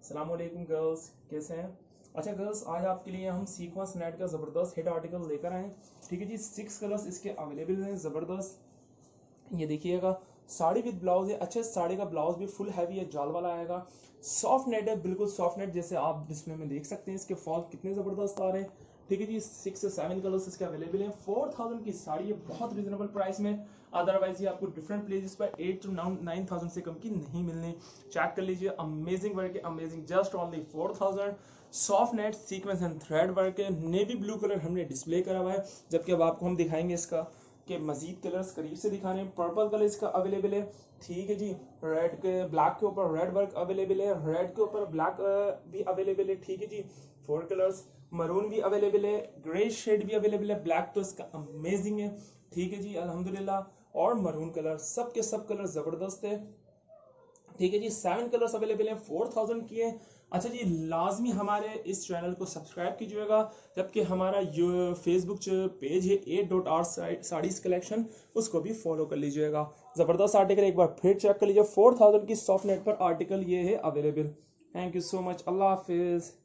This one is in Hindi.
अस्सलाम वालेकुम गर्ल्स, कैसे हैं? अच्छा गर्ल्स, आज आपके लिए हम सीक्वेंस नेट का ज़बरदस्त हिट आर्टिकल लेकर आए। ठीक है जी, 6 कलर्स इसके अवेलेबल हैं। ज़बरदस्त ये देखिएगा, साड़ी विद ब्लाउज है। अच्छे साड़ी का ब्लाउज भी फुल हैवी है, जाल वाला आएगा। सॉफ्ट नेट है, बिल्कुल सॉफ्ट नेट, जैसे आप डिस्प्ले में देख सकते हैं। इसके फॉल कितने ज़बरदस्त आ रहे हैं। ठीक है जी, 6 से 7 कलर्स इसके अवेलेबल हैं। 4000 की साड़ी है, बहुत रिजनेबल प्राइस में। अदरवाइज ये आपको डिफरेंट प्लेसेस पर 8 to 9,000 से कम की नहीं मिलने। चेक कर लीजिए, अमेजिंग वर्क है, amazing, just only 4000। Soft net sequence and thread work है। नेवी ब्लू कलर हमने डिस्प्ले करा हुआ है, जबकि अब आपको हम दिखाएंगे इसका के मजीद कलर्स करीब से दिखाने हैं। पर्पल कलर इसका अवेलेबल है। ठीक है जी, रेड के ब्लैक के ऊपर रेड वर्क अवेलेबल है, रेड के ऊपर ब्लैक भी अवेलेबल है। ठीक है जी, 4 कलर्स। मरून भी अवेलेबल है, ग्रे शेड भी अवेलेबल है, ब्लैक तो इसका अमेजिंग है। ठीक है जी, अल्हम्दुलिल्लाह। और मरून कलर, सब के सब कलर जबरदस्त है। ठीक है जी, 7 कलर्स अवेलेबल हैं, 4000 की है। अच्छा जी, लाजमी हमारे इस चैनल को सब्सक्राइब कीजिएगा, जबकि हमारा जो फेसबुक पेज है 8.r साड़ीज कलेक्शन, उसको भी फॉलो कर लीजिएगा। ज़बरदस्त आर्टिकल, एक बार फिर चेक कर लीजिए। 4000 की सॉफ्ट नेट पर आर्टिकल ये है available. Thank you so much, अल्लाह हाफिज़।